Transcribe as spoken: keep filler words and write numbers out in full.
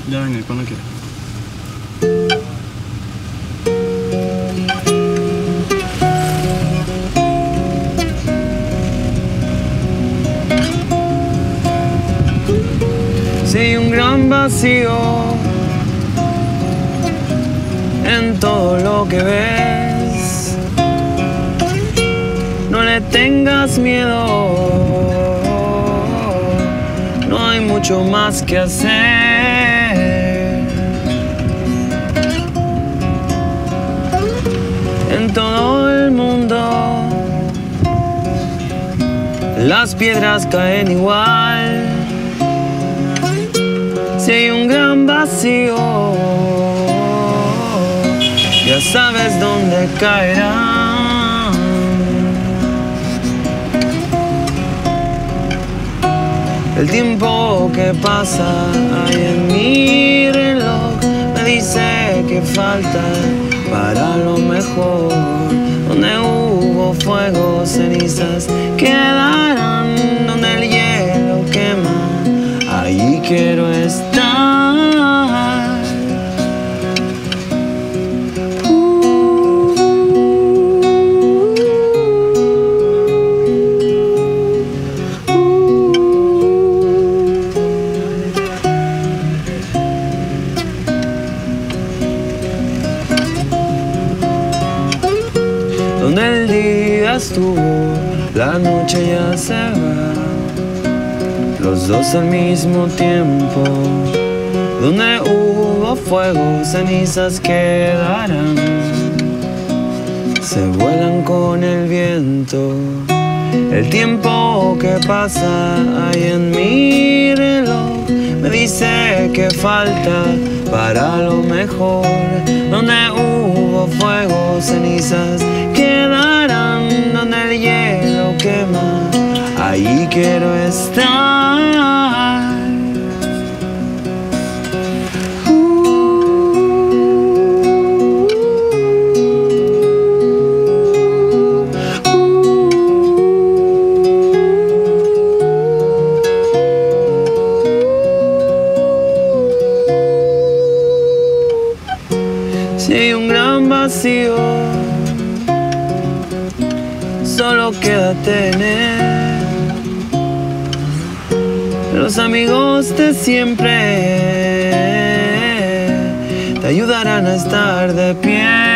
Ya venir cuando quieras. Si hay un gran vacío en todo lo que ves, no le tengas miedo, no hay mucho más que hacer. En todo el mundo las piedras caen igual. Si hay un gran vacío, ya sabes dónde caerán. El tiempo que pasa ahí en mi reloj me dice que falta para lo mejor. Donde hubo fuego, cenizas quedarán. Donde el hielo quema, allí quiero estar. Donde el día estuvo, la noche ya se va, los dos al mismo tiempo. Donde hubo fuego, cenizas quedarán, se vuelan con el viento. El tiempo que pasa ahí en mi reloj me dice que falta para lo mejor. Donde hubo fuego, cenizas quedarán. Donde el hielo quema, ahí quiero estar. Si hay un gran vacío, solo quédate en él. Los amigos de siempre te ayudarán a estar de pie.